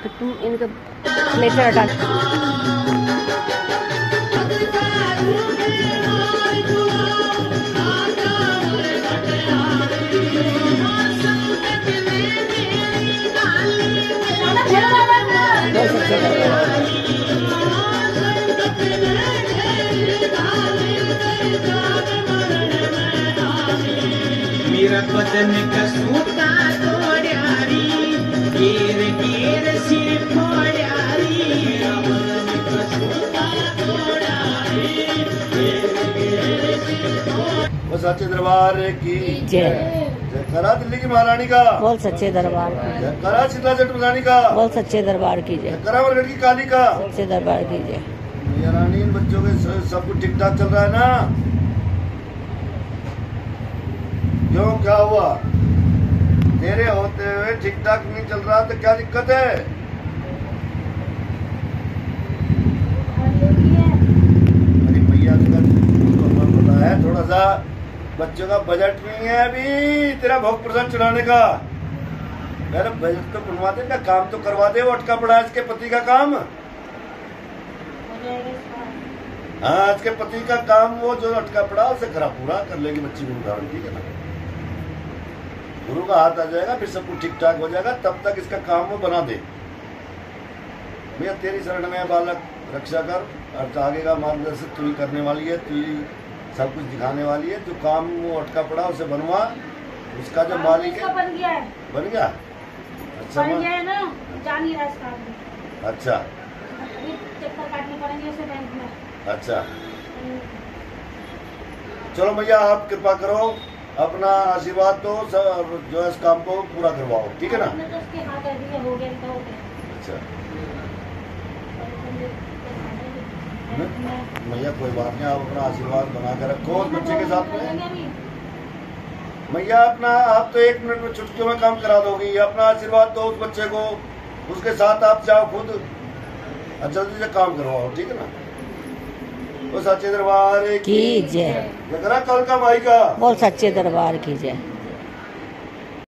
तो तुम इनके लेकर हटा। मेरा बदन का सूता तोड़ारी गिर गिर से फोड़ारी मेरा बदन का सूता तोड़ारी गिर गिर से वो सच्चे दरबार की जय। जयकारा दिल्ली की महारानी का। बोल सच्चे दरबार की जय। जयकारा शीतला जट मदानी का। बोल सच्चे दरबार की जय। जयकारा वरगढ़ की काली का। सच्चे दरबार की जय। मैया रानी इन बच्चों के सब कुछ ठीक ठाक चल रहा है ना? क्यों, क्या हुआ? तेरे होते हुए ठीक ठाक नहीं चल रहा तो क्या दिक्कत है? अरे भैया तो पता है, थोड़ा सा बच्चों का बजट नहीं है अभी तेरा भोग प्रसाद चढ़ाने का। अरे बजट तो बनवा दे ना, काम तो करवा दे। वो अटका पड़ा है इसके पति का काम। हाँ, इसके पति का काम वो जो अटका पड़ा उसे करा पूरा कर लेगी बच्ची को उदाहरण, ठीक है ना? गुरु का हाथ आ जाएगा, फिर सब कुछ ठीक ठाक हो जाएगा। तब तक इसका काम वो बना दे। भैया तेरी शरण में बालक, रक्षा कर और आगे का मार्गदर्शन तू ही करने वाली है, तू ही सब कुछ दिखाने वाली है। जो काम वो अटका पड़ा उसे बनवा। उसका जो मालिक है बन गया है। बन गया। अच्छा बन गया है ना, जा नहीं रहा इसका आदमी। अच्छा अभी चक्कर काटने पड़ेंगे उसे बैंक में। अच्छा, चलो भैया आप कृपा करो, अपना आशीर्वाद दो, जो है इस काम को पूरा करवाओ, ठीक है ना? हमने तो उसके हाथ दे दिए, हो गया तो हो गया। अच्छा भैया कोई बात नहीं, आप अपना आशीर्वाद बना कर रखो उस बच्चे के साथ में। भैया अपना आप तो 1 मिनट में चुटकियों में काम करा दोगी। अपना आशीर्वाद दो उस बच्चे को, उसके साथ आप जाओ खुद और जल्दी से काम करवाओ, ठीक है ना? वो सच्चे दरबार की जय। जगरा कल का माई का। बोल सच्चे दरबार की जय।